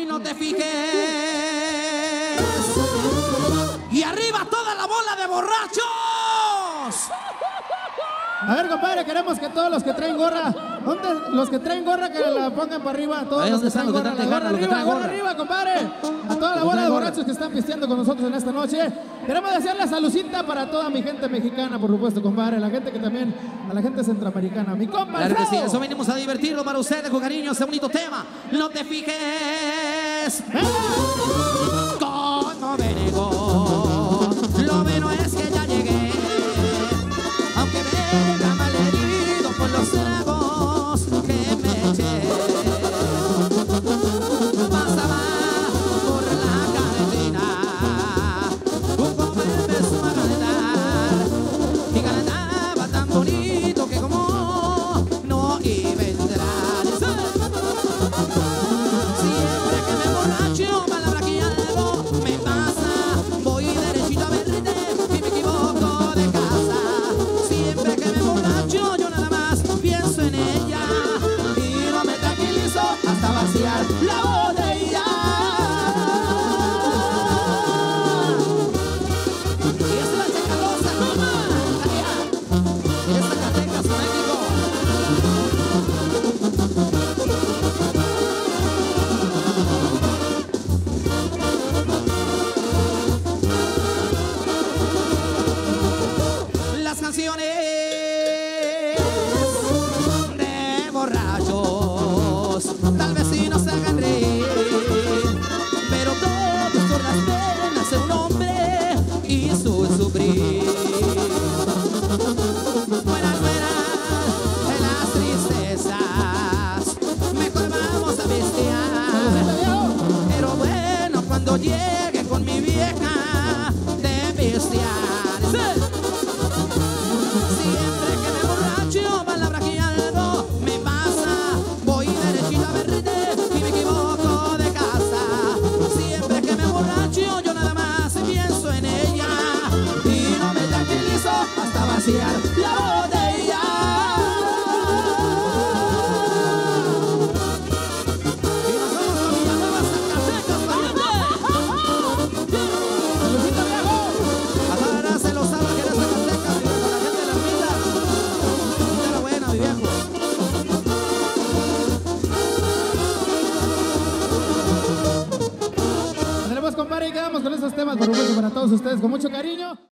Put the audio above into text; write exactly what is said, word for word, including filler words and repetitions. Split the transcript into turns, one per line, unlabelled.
no te fijes. Y arriba toda la bola de borrachos.
A ver, compadre, queremos que todos los que traen gorra, ¿dónde? Los que traen gorra que la pongan para arriba, todos
Ahí
los que traen
están,
gorra,
los que
la gorra
traen
arriba, gorra
gorra.
arriba, compadre. A toda la bola de borrachos que están pisteando con nosotros en esta noche. Queremos desearle salucita para toda mi gente mexicana, por supuesto, compadre, la gente que también, a la gente centroamericana, mi compa.
Claro que sí,
Alfredo.
eso venimos a divertirlo para ustedes con cariño, ese bonito tema. No te fijes. Como me negó. Lo bueno es que ya llegué. Aunque venga malherido por los tragos que me eché. Pasaba por la carretera. Un joven empezó a cantar. Y cantaba tan bonito que como no iba a entrar. Siempre que me borracho, palabra que algo me pasa. Voy derechito a verte y me equivoco de casa. Siempre que me borracho, yo nada más pienso en ella. Y no me tranquilizo hasta vaciar la botella. Y esta es la Chacalosa, toma, allá. Y esta Zacatecas, México. Las canciones de borrachos tal vez sí nos hagan reír, pero todos por las penas de un hombre y su sufrir. Fuera, fuera de las tristezas, mejor vamos a pistear. Pero bueno, cuando llegue con mi vieja de pistear. Siempre que me borracho, palabra que algo me pasa. Voy derechito a verte y me equivoco de casa. Siempre que me borracho, yo nada más pienso en ella. Y no me tranquilizo hasta vaciar la botella. Y nos vamos a Villanueva, Zacatecas, pariente. ¡Saludcita, viejo! Ahora se lo sabe que eres Zacatecas, con la gente de la vida. Mira la buena, mi viejo.
Tenemos, compadre, y quedamos con esos temas, por supuesto, para todos ustedes, con mucho cariño.